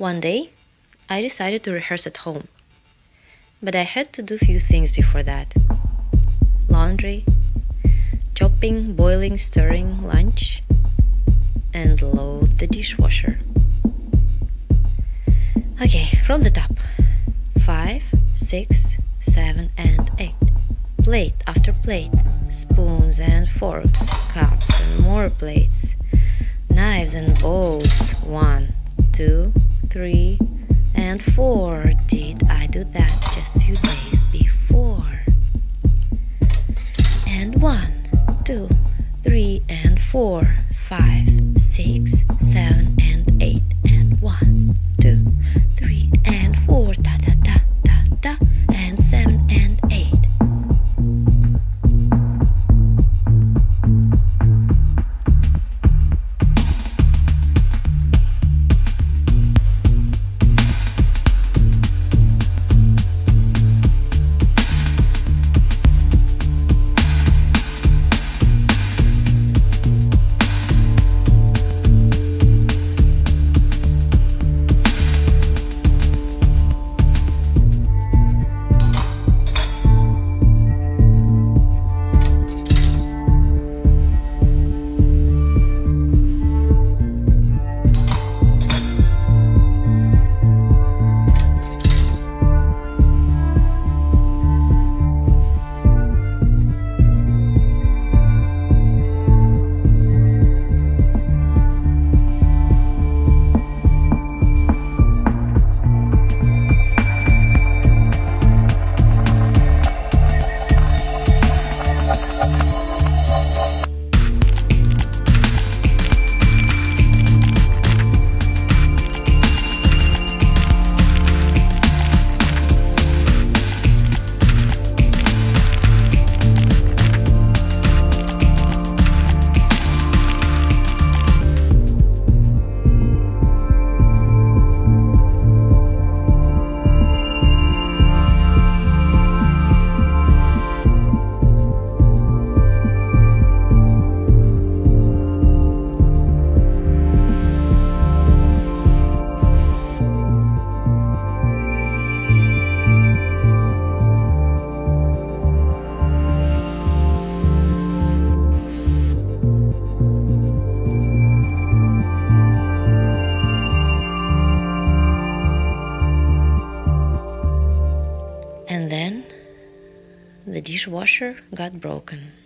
One day, I decided to rehearse at home, but I had to do few things before that. Laundry, chopping, boiling, stirring, lunch, and load the dishwasher. Okay, from the top. 5, 6, 7, and 8. Plate after plate, spoons and forks, cups and more plates, knives and bowls. 1, 2, 3, and 4. Did I do that just a few days before? And 1, 2, 3, and 4, 5, 6, 7, and 8, and 1, 2, 3, and 4, ta ta ta ta ta, and 7 and 8. And then the dishwasher got broken.